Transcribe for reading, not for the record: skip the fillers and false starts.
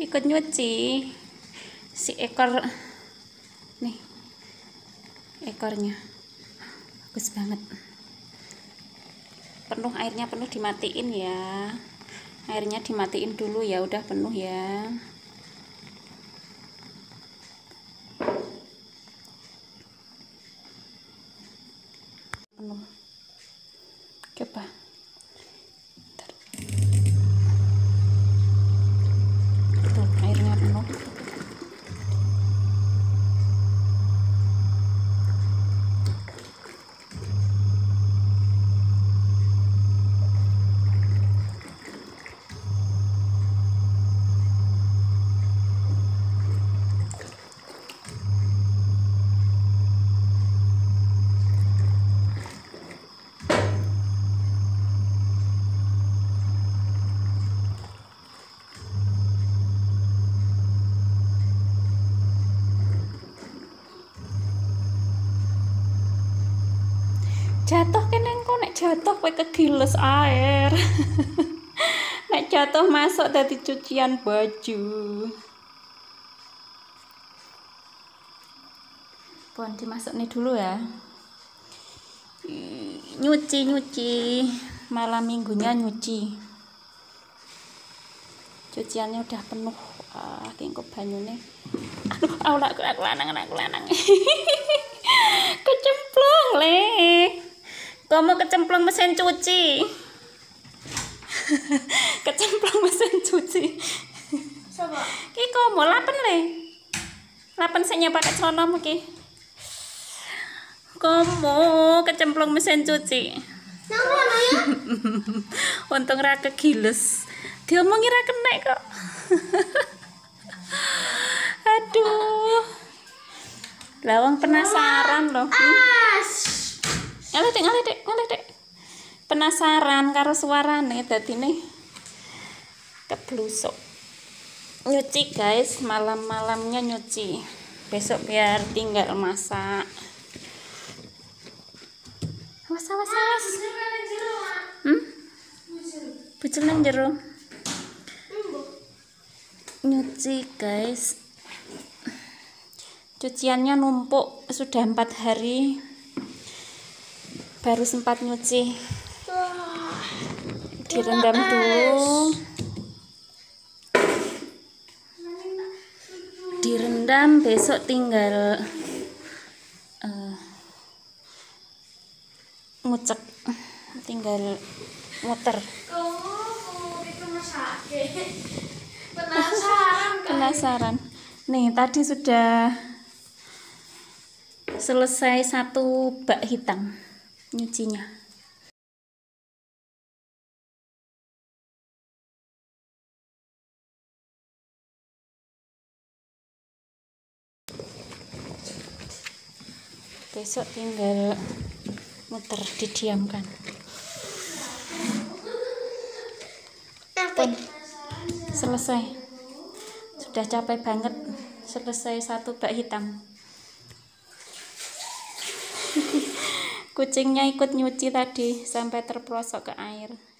ikut nyuci si ekor nih, ekornya bagus banget. Penuh airnya, penuh, dimatiin ya, airnya dimatiin dulu ya, udah penuh ya. Penuh, coba tuh airnya penuh. Jatuh kene engko, nek jatuh kowe kegiles air. Nek jatuh masuk dadi cucian baju. Pon dimasukne dulu ya. Nyuci malam minggunya nyuci. Cuciannya udah penuh. Kengko banyune. Aduh, aku lanang. Kecemplung le. Kamu kecemplung mesin cuci. Kecemplung mesin cuci. Coba. Ki kamu lapen le. Lapen sing pakai celanamu ki. Kamu kecemplung mesin cuci. Nang ngono ya? Untung ra kegiles. Diomongi ra kena kok. Aduh. Lawang penasaran loh. Ngalah dek. Penasaran karo suarane dadine keblusuk. Nyuci guys, malam-malamnya nyuci. Besok biar tinggal masak. Awas. Bucul nang jero. Nyuci guys. Cuciannya numpuk sudah 4 hari. Baru sempat nyuci. Direndam dulu. Direndam, besok tinggal ngucek, tinggal muter. Penasaran. Nih, tadi sudah selesai 1 bak hitam nyucinya. Besok tinggal muter, didiamkan. Pun selesai. Sudah capek banget. Selesai 1 bak hitam. Kucingnya ikut nyuci tadi sampai terperosok ke air.